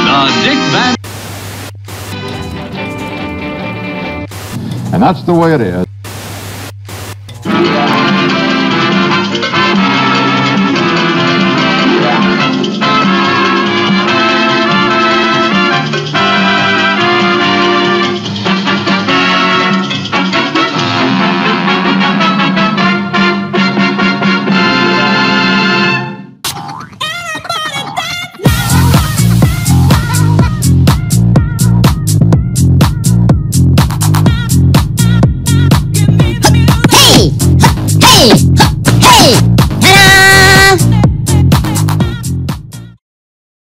Dick Van. And that's the way it is.